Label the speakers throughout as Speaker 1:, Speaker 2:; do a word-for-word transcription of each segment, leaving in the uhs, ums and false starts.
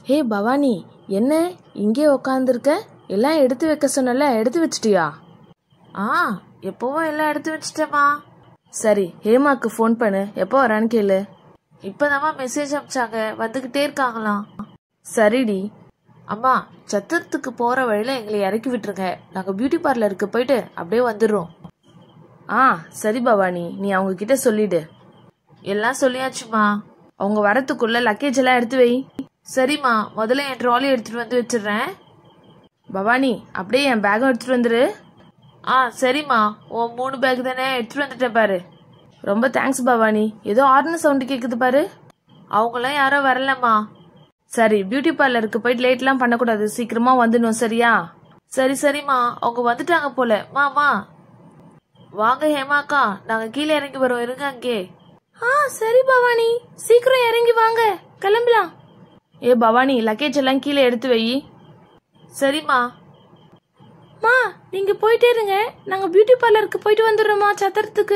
Speaker 1: ஹே பவானி, என்ன இங்கே உக்காந்துருக்க? எல்லாம் எடுத்து வைக்க சொன்னல, எடுத்து வச்சிட்டியா?
Speaker 2: ஆ எப்பவும் எல்லாம் எடுத்து வச்சிட்டேமா.
Speaker 1: சரி, ஹேமாக்கு ஃபோன் பண்ணு, எப்போ வரான்னு கேளு.
Speaker 2: இப்பதாம்மா மெசேஜ் அனுப்பிச்சாங்க, வந்துகிட்டே இருக்காங்களாம்.
Speaker 1: சரிடி.
Speaker 2: அம்மா, சத்திரத்துக்கு போற வழியில எங்களை இறக்கி விட்டுருங்க, நாங்க பியூட்டி பார்லருக்கு போயிட்டு அப்படியே வந்துடுறோம்.
Speaker 1: ஆ சரி பவானி, நீ அவங்க கிட்ட சொல்லிடு.
Speaker 2: எல்லாம் சொல்லியாச்சுமா.
Speaker 1: அவங்க வரத்துக்குள்ள லக்கேஜ் எல்லாம் எடுத்து வை.
Speaker 2: சரிம்மா, முதல்ல என் ட்ராலி எடுத்துட்டு வந்து வச்சிடுறேன்.
Speaker 1: பவானி, அப்படியே என் பேக்கும் எடுத்துட்டு வந்துரு.
Speaker 2: ஆ சரிம்மா, உன் மூணு பேக் தானே, எடுத்துட்டு வந்துட்டேன் பாரு.
Speaker 1: ரொம்ப தேங்க்ஸ் பவானி. ஏதோ ஆர்னு சவுண்டு கேக்குது பாரு.
Speaker 2: அவங்களாம் யாரும் வரலம்மா.
Speaker 1: சரி, பியூட்டி பார்லருக்கு போயிட்டு லேட்லாம் பண்ணக்கூடாது, சீக்கிரமா வந்துடணும், சரியா?
Speaker 2: சரி சரிம்மா, அவங்க வந்துட்டாங்க போல. மாமா வாங்க ஹேமாக்கா, நாங்க கீழே இறங்கி வரோம், இருங்க அங்கே.
Speaker 1: ஆ சரி பவானி, சீக்கிரம் இறங்கி வாங்க, கிளம்பலாம். ஏ பவானி, லக்கேஜ் எல்லாம் கீழே எடுத்து வை.
Speaker 2: சரிம்மா.
Speaker 1: மா, நீங்க போயிட்டே இருங்க, நாங்க பியூட்டி பார்லருக்கு போயிட்டு வந்துடுறோமா சத்திரத்துக்கு.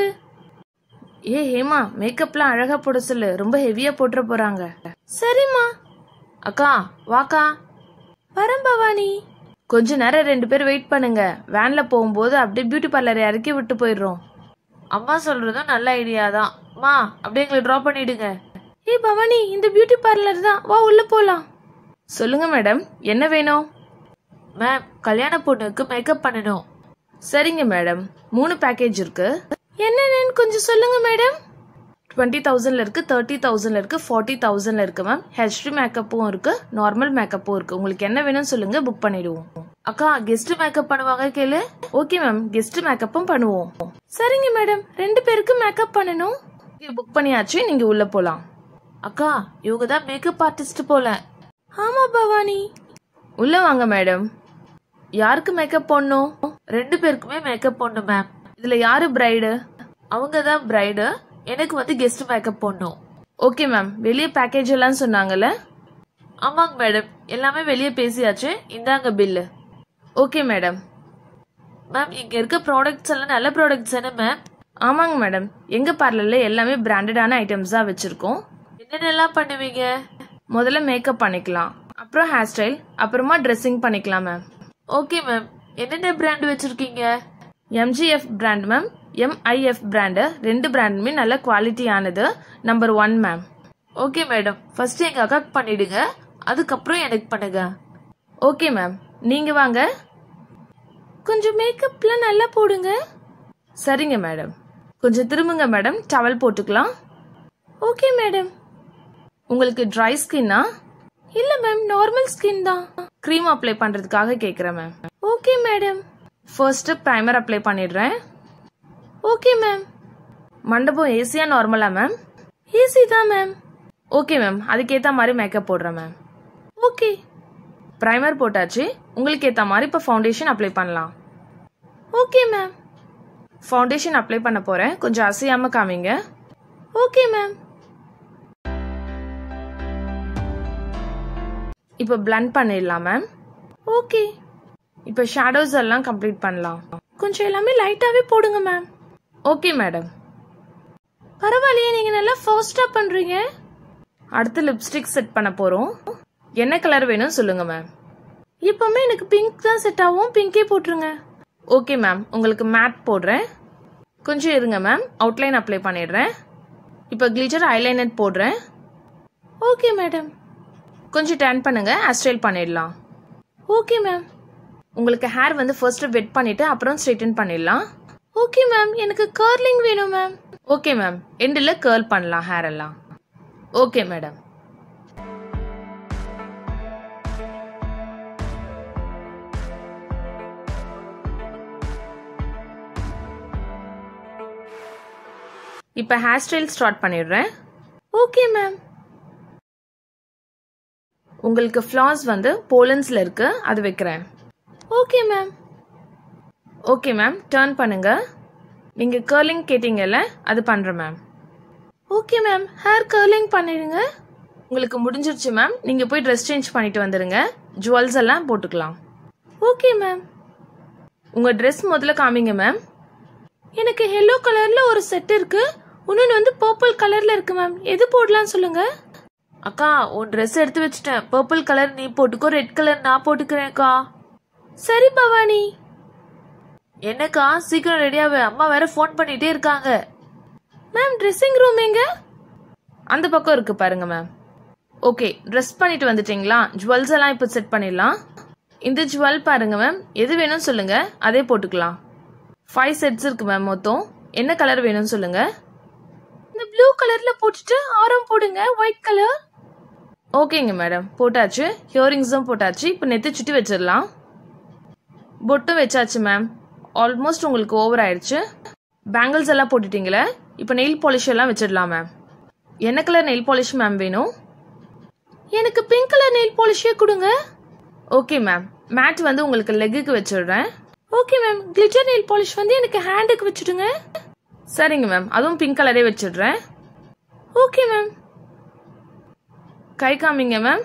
Speaker 1: ஏ ஹேமா, மேக்கப்லாம் அழகா போட சொல்லு, ரொம்ப ஹெவியா போட்டுற போறாங்க. சரிம்மா.
Speaker 2: அக்கா வாக்கா.
Speaker 1: வரேன் பவானி. கொஞ்ச நேரம் ரெண்டு பேரும் வெயிட் பண்ணுங்க, வேன்ல போகும்போது அப்படியே பியூட்டி பார்லர் இறக்கி விட்டு போயிடுறோம்.
Speaker 2: அம்மா சொல்றதும் நல்ல ஐடியா தான். மா, அப்படியே எங்களை டிராப் பண்ணிடுங்க.
Speaker 1: ஏ பவானி, இந்த பியூட்டி பார்லர் தான், வா உள்ள போலாம். சொல்லுங்க மேடம், என்ன வேணும்?
Speaker 2: மேம், கல்யாண பொண்ணுக்கு மேக்கப் பண்ணணும்.
Speaker 1: சரிங்க மேடம், மூணு பேக்கேஜ் இருக்கு. என்னன்னு கொஞ்சம் சொல்லுங்க மேடம். டுவெண்ட்டி தௌசண்ட்ல இருக்கு, தேர்ட்டி தௌசண்ட்ல இருக்கு, ஃபார்ட்டி தௌசண்ட்ல இருக்கு மேம். ஹெச்டி மேக்கப்பும் இருக்கு, நார்மல் மேக்கப்பும் இருக்கு. உங்களுக்கு என்ன வேணும்னு சொல்லுங்க, புக் பண்ணிடுவோம்.
Speaker 2: அக்கா, கெஸ்ட் மேக்கப் பண்ணுவாங்க கேளு.
Speaker 1: ஓகே மேம், கெஸ்ட் மேக்கப்பும் பண்ணுவோம். சரிங்க மேடம், ரெண்டு பேருக்கு மேக்கப் பண்ணணும். புக் பண்ணியாச்சு, நீங்க உள்ள போலாம்.
Speaker 2: அக்கா, இவங்க தான் மேக்கப் ஆர்டிஸ்ட் போல.
Speaker 1: ஆமா பவானி. உள்ள வாங்க மேடம். யாருக்கு மேக்கப் போடணும்?
Speaker 2: ரெண்டு பேருக்குமே மேக்கப் போடணும் மேம்.
Speaker 1: இதுல யாரு பிரைடு?
Speaker 2: அவங்க தான் பிரைடு, எனக்கு வந்து கெஸ்ட் மேக்கப் போடணும்.
Speaker 1: ஓகே மேம், வெளியே பேக்கேஜ் எல்லாம் சொன்னாங்கல்ல?
Speaker 2: ஆமாங்க மேடம், எல்லாமே வெளியே பேசியாச்சு, இந்தாங்க பில்லு.
Speaker 1: Okay madam.
Speaker 2: மேம், இங்க இருக்க ப்ராடக்ட்ஸ் எல்லாம் நல்ல ப்ராடக்ட்ஸ் தானே மேம்?
Speaker 1: ஆமாங்க மேடம், எங்க பார்லர்ல எல்லாமே பிராண்டடான ஐட்டம்ஸ் தான் வச்சிருக்கோம்.
Speaker 2: என்னென்னலாம் பண்ணுவீங்க?
Speaker 1: முதல்ல மேக்கப் பண்ணிக்கலாம், அப்புறம் ஹேர் ஸ்டைல், அப்புறமா ட்ரெஸ்ஸிங் பண்ணிக்கலாம் மேம்.
Speaker 2: ஓகே மேம், என்னென்ன பிராண்ட் வச்சிருக்கீங்க?
Speaker 1: MGF brand ma'am, MIF brand, ரெண்டு பிராண்டுமே நல்ல குவாலிட்டியானது, number one ma'am.
Speaker 2: Okay madam, first எங்க அக்காக்கு பண்ணிடுங்க, அதுக்கப்புறம் எனக்கு பண்ணுங்க.
Speaker 1: ஓகே மேம், நீங்க வாங்க. கொஞ்சம் மேக்கப்லாம் நல்லா போடுங்க. சரிங்க மேடம். கொஞ்சம் திரும்புங்க மேடம், டவல் போட்டுக்கலாம். Okay madam. உங்களுக்கு ட்ரை ஸ்கின்னா? இல்ல மேம், நார்மல் ஸ்கின் தான். க்ரீம் அப்ளை பண்றதுக்காக கேக்குறேன் ma'am. Okay madam. First primer apply பண்ணிடுறேன். Okay ma'am. மண்டபம் ஏசியா நார்மலா மேம்? ஏசி தான் மேம். ஓகே மேம், அதுக்கேத்த மாதிரி மேக்கப் போடுறேன் மேம். ஓகே. பிரைமர் போட்டாச்சு, உங்களுக்கு ஏத்த மாதிரி இப்ப ஃபவுண்டேஷன் அப்ளை பண்ணலாம். Okay ma'am. ஃபவுண்டேஷன் அப்ளை பண்ண போறேன், கொஞ்சம் அசையாம காமிங்க. Okay ma'am. இப்ப பிளண்ட் பண்ணிடலாம் மேம். ஓகே. இப்ப ஷேடோஸ் எல்லாம் கம்ப்ளீட் பண்ணலாம். கொஞ்சம் எல்லாமே லைட்டாவே போடுங்க மேம். Okay madam. பரவாயில்லையே, நீங்க நல்லா ஃபாஸ்டா பண்றீங்க. அடுத்து லிப்ஸ்டிக் செட் பண்ண போறோம். என்ன கலர் வேணும் சொல்லுங்க மேம். இப்பவுமே எனக்கு பிங்க் தான் செட் ஆகும், பிங்கே போட்டுருங்க. ஓகே மேம், உங்களுக்கு மேட் போடுறேன். கொஞ்சம் இருங்க மேம், அவுட்லைன் அப்ளை பண்ணிடுறேன். இப்ப கிளிட்டர் ஐலைனர் போடுறேன். Okay madam. கொஞ்சம் டர்ன் பண்ணுங்க, ஹேர் ஸ்டைல் பண்ணிடலாம். Okay ma'am. உங்களுக்கு ஹேர் வந்து ஃபர்ஸ்ட் வெட் பண்ணிட்டு அப்புறம் ஸ்ட்ரைட்டன் பண்ணிடலாம். ஓகே மேம், எனக்கு கர்லிங் வேணும் மேம். ஓகே மேம், எண்டில் கர்ல் பண்ணலாம் ஹேர் எல்லாம். Okay madam. இப்ப ஹேர் ஸ்டைல் ஸ்டார்ட் பண்ணிடுறேன். Okay ma'am. உங்களுக்கு ஃபிளாஸ் வந்து போலன்ஸ்ல இருக்கு, அது வைக்கிறேன். Okay ma'am. Okay ma'am, turn பண்ணுங்க. நீங்க கர்லிங் கேட்டீங்கல்ல, அது பண்றேன் ma'am. Okay ma'am, hair curling பண்ணிடுங்க. உங்களுக்கு முடிஞ்சிருச்சு மேம், நீங்க போய் ட்ரெஸ் சேஞ்ச் பண்ணிட்டு வந்துருங்க, ஜுவல்ஸ் எல்லாம் போட்டுக்கலாம். Okay ma'am. உங்க ட்ரெஸ் முதல்ல காமிங்க மேம். எனக்கு yellow கலர்ல ஒரு செட் இருக்கு, இன்னொன்று வந்து பர்பிள் கலர்ல இருக்கு மேம், எது போடலாம் சொல்லுங்க.
Speaker 2: அக்கா உன் ட்ரெஸ் எடுத்து வச்சுட்டேன். பர்பிள் கலர் நீ போட்டுக்கோ, ரெட் கலர் நான் போட்டுக்கிறேன்க்கா.
Speaker 1: சரி பவானி.
Speaker 2: என்னக்கா சீக்கிரம் ரெடியாவே, அம்மா வேற ஃபோன் பண்ணிட்டே இருக்காங்க.
Speaker 1: மேம் ட்ரெஸ்ஸிங் ரூம் எங்க? அந்த பக்கம் இருக்கு பாருங்க மேம். ஓகே, ட்ரெஸ் பண்ணிட்டு வந்துட்டீங்களா? ஜுவல்ஸ் எல்லாம் இப்போ செட் பண்ணிடலாம். இந்த ஜுவல் பாருங்க மேம், எது வேணும்னு சொல்லுங்க, அதே போட்டுக்கலாம். ஃபைவ் செட்ஸ் இருக்கு மேம் மொத்தம். என்ன கலர் வேணும்னு சொல்லுங்க. இந்த ப்ளூ கலர்ல போட்டுட்டு ஆரம் போடுங்க, ஒயிட் கலர். ஓகேங்க மேடம், போட்டாச்சு. ஹியரிங்ஸும் போட்டாச்சு. இப்போ நெத்தி சுட்டி வச்சிடலாம். பொட்டும் வச்சாச்சு மேம். ஆல்மோஸ்ட் உங்களுக்கு ஓவர் ஆயிடுச்சு. பேங்கிள்ஸ் எல்லாம் போட்டுட்டீங்களே, இப்போ நெயில் பாலிஷ் எல்லாம் வச்சிடலாம் மேம். என்ன கலர் நெயில் பாலிஷ் மேம் வேணும்? எனக்கு பிங்க் கலர் நெயில் பாலிஷே கொடுங்க. ஓகே மேம், மேட் வந்து உங்களுக்கு லெக்குக்கு வச்சிடுறேன். Okay ma'am, glitter nail polish வந்து எனக்கு ஹேண்டுக்கு வச்சுடுங்க. சரிங்க மேம், அதுவும் பிங்க் கலரே வச்சிடுறேன். Okay ma'am. கை காமிங்க மேம்.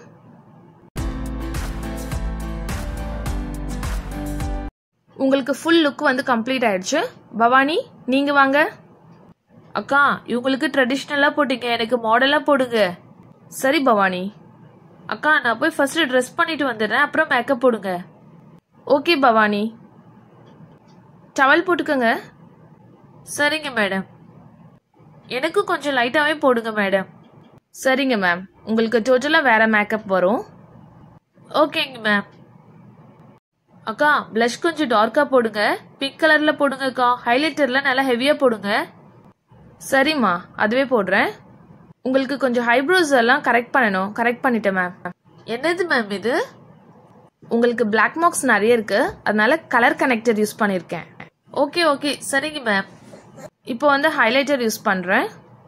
Speaker 1: உங்களுக்கு ஃபுல் லுக் வந்து கம்ப்ளீட் ஆயிடுச்சு. பவானி நீங்க வாங்க.
Speaker 2: அக்கா இவங்களுக்கு ட்ரெடிஷ்னலா போட்டீங்க, எனக்கு மாடலா போடுங்க.
Speaker 1: சரி பவானி.
Speaker 2: அக்கா நான் போய் ஃபர்ஸ்ட் ட்ரெஸ் பண்ணிட்டு வந்துடுறேன், அப்புறம் மேக்கப் போடுங்க.
Speaker 1: ஓகே பவானி. டவல் போட்டுக்கோங்க.
Speaker 2: சரிங்க மேடம். எனக்கு கொஞ்சம் லைட்டாவே போடுங்க மேடம்.
Speaker 1: சரிங்க மேம், உங்களுக்கு டோட்டலா வேற மேக்கப் வரும்.
Speaker 2: ஓகேங்க மேம். அக்கா பிளஷ் கொஞ்சம் டார்க்கா போடுங்க, பிங்க் கலர்ல போடுங்கக்கா. ஹைலைட்டர்ல நல்லா ஹெவியா போடுங்க.
Speaker 1: சரிம்மா, அதுவே போடுறேன். உங்களுக்கு கொஞ்சம் ஹைப்ரோஸ் எல்லாம் கரெக்ட் பண்ணணும். கரெக்ட் பண்ணிட்டேன் மேம்.
Speaker 2: என்னது மேம் இது?
Speaker 1: உங்களுக்கு பிளாக் மார்க்ஸ் நிறைய இருக்கு, அதனால கலர் கனெக்டர் யூஸ் பண்ணிருக்கேன்.
Speaker 2: ஓகே ஓகே சரிங்க மேம்.
Speaker 1: இப்போ வந்து ஹைலைட்டர் யூஸ் பண்றேன்.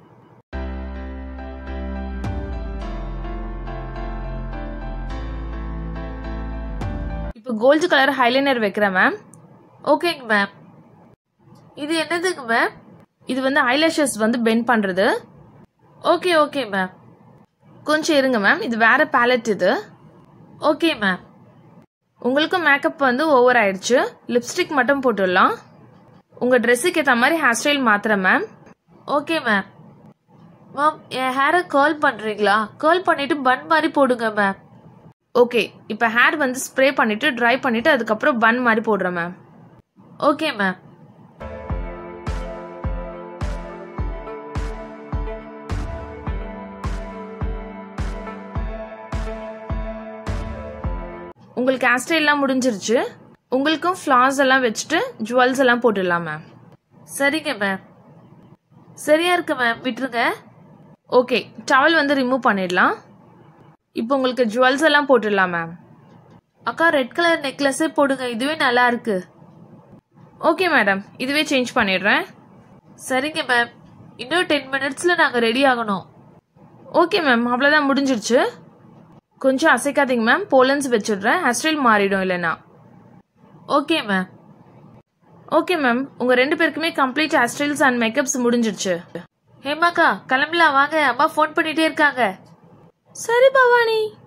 Speaker 1: இப்போ கோல்டு கலர் ஹைலைனர் வைக்கிறேன் மேம்.
Speaker 2: ஓகேங்க மேம். இது என்னதுங்க மேம்?
Speaker 1: இது வந்து ஐலாஷஸ் வந்து பெண்ட் பண்றது.
Speaker 2: Okay okay ma'am.
Speaker 1: கொஞ்சம் இருங்க மேம், இது வேற பேலட் இது.
Speaker 2: Okay ma'am.
Speaker 1: உங்களுக்கும் மேக்கப் வந்து ஓவர் ஆயிடுச்சு. லிப்ஸ்டிக் மட்டும் போட்டுடலாம். உங்க ட்ரெஸ்ஸுக்கு ஏற்ற மாதிரி ஹேர் ஸ்டைல் மாத்துறேன் மேம்.
Speaker 2: Okay ma'am. மேம் என் ஹேரை கர்ல் பண்றீங்களா? கர்ல் பண்ணிட்டு பன் மாதிரி போடுங்க மேம்.
Speaker 1: ஓகே, இப்போ ஹேர் வந்து ஸ்ப்ரே பண்ணிட்டு ட்ரை பண்ணிட்டு அதுக்கப்புறம் பன் மாதிரி போடுறேன் மேம்.
Speaker 2: Okay ma'am.
Speaker 1: உங்களுக்கு ஹேர் ஸ்டைல் எல்லாம் முடிஞ்சிருச்சு. உங்களுக்கும் ஃபிளார்ஸ் எல்லாம் வச்சுட்டு ஜுவல்ஸ் எல்லாம் போட்டுடலாம் மேம்.
Speaker 2: சரிங்க மேம். சரியா இருக்கு மேம், விட்டுருங்க.
Speaker 1: ஓகே, டவல் வந்து ரிமூவ் பண்ணிடலாம். இப்போ உங்களுக்கு ஜுவல்ஸ் எல்லாம் போட்டுடலாம் மேம்.
Speaker 2: அக்கா ரெட் கலர் நெக்லஸே போடுங்க, இதுவே நல்லா இருக்கு.
Speaker 1: ஓகே மேடம், இதுவே சேஞ்ச் பண்ணிடுறேன்.
Speaker 2: சரிங்க மேம். இன்னும் டென் மினிட்ஸ்ல நாங்க ரெடி ஆகணும்.
Speaker 1: ஓகே மேம், அவ்வளோதான் முடிஞ்சிருச்சு. கொஞ்சம் அசைக்காதீங்க மேம், போலன்ஸ் வச்சிடுறேன். ஹேர் ஸ்டைல் மாறிடும் இல்லைன்னா.
Speaker 2: Okay ma'am.
Speaker 1: ஓகே மேம், உங்க ரெண்டு பேருக்குமே complete hair styles and makeups முடிஞ்சிருச்சு.
Speaker 2: ஹேமாக்கா கிளம்பலாம் வாங்க, அம்மா ஃபோன் பண்ணிட்டே இருக்காங்க.
Speaker 1: சரி பவானி.